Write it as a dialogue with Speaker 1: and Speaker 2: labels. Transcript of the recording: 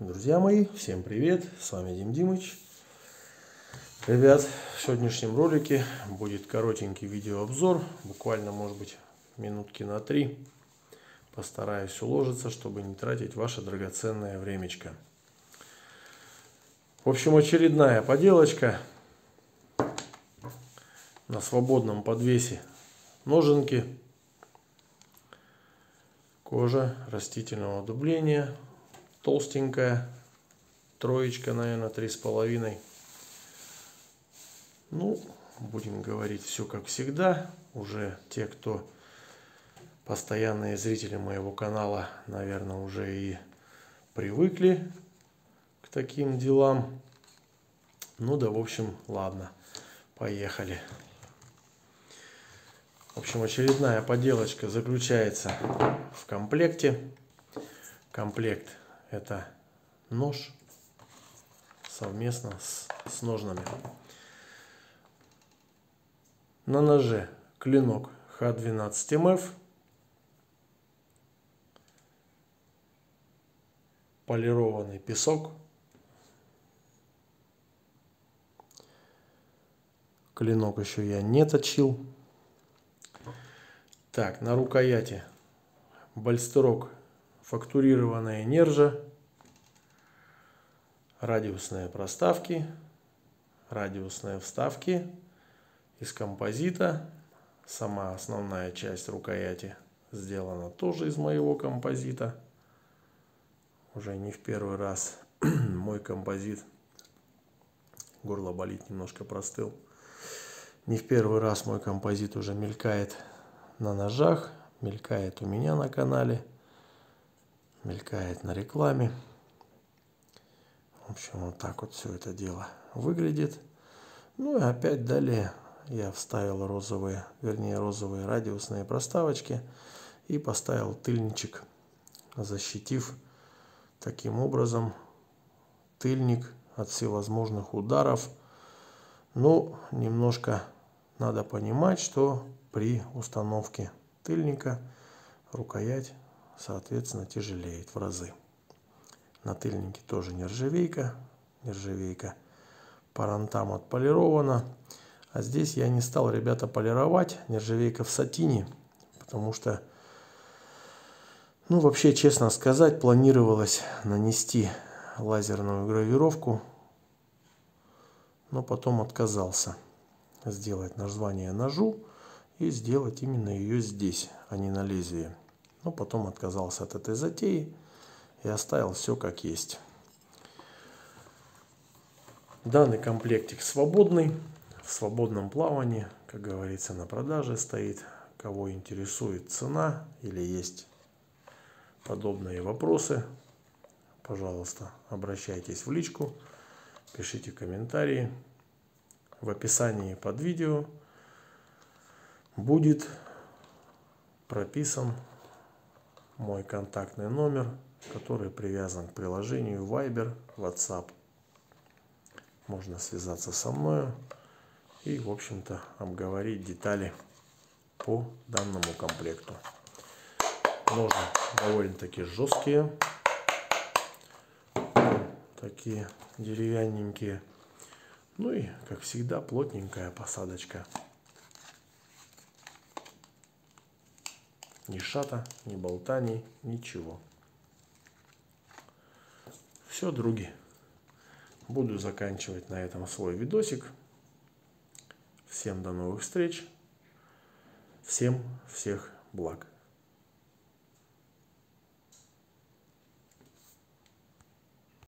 Speaker 1: Друзья мои, всем привет, с вами Дим Димыч. Ребят, в сегодняшнем ролике будет коротенький видеообзор, буквально, может быть, минутки на 3. Постараюсь уложиться, чтобы не тратить ваше драгоценное времечко. В общем, очередная поделочка на свободном подвесе. Ноженки, кожа растительного дубления. Толстенькая, троечка, наверное, 3,5. Ну, будем говорить все как всегда. Уже те, кто постоянные зрители моего канала, наверное, уже и привыкли к таким делам. Ну да, в общем, ладно, поехали. В общем, очередная поделочка заключается в комплекте. Комплект — это нож совместно с ножнами. На ноже клинок Х12МФ, полированный песок, клинок еще я не точил. Так, на рукояти бальстерок, фактурированная нержа, радиусные проставки, радиусные вставки из композита. Сама основная часть рукояти сделана тоже из моего композита. Уже не в первый раз мой композит. Горло болит, немножко простыл. Не в первый раз мой композит уже мелькает на ножах, мелькает у меня на канале, мелькает на рекламе. В общем, вот так вот все это дело выглядит. Ну и опять далее я вставил розовые радиусные проставочки и поставил тыльничек, защитив таким образом тыльник от всевозможных ударов. Ну, немножко надо понимать, что при установке тыльника рукоять, соответственно, тяжелеет в разы. На тыльнике тоже нержавейка. Нержавейка парантам отполирована. А здесь я не стал, ребята, полировать. Нержавейка в сатине. Потому что, ну, вообще, честно сказать, планировалось нанести лазерную гравировку. Но потом отказался сделать название ножу и сделать именно ее здесь, а не на лезвии. Но потом отказался от этой затеи и оставил все как есть. Данный комплектик свободный, в свободном плавании, как говорится, на продаже стоит. Кого интересует цена или есть подобные вопросы, пожалуйста, обращайтесь в личку, пишите комментарии. В описании под видео будет прописан мой контактный номер, который привязан к приложению Viber, WhatsApp. Можно связаться со мной и, в общем-то, обговорить детали по данному комплекту. Ножны довольно-таки жесткие, такие деревянненькие. Ну и, как всегда, плотненькая посадочка. Ни шата, ни болтаний, ничего. Все, други. Буду заканчивать на этом свой видосик. Всем до новых встреч. Всем всех благ.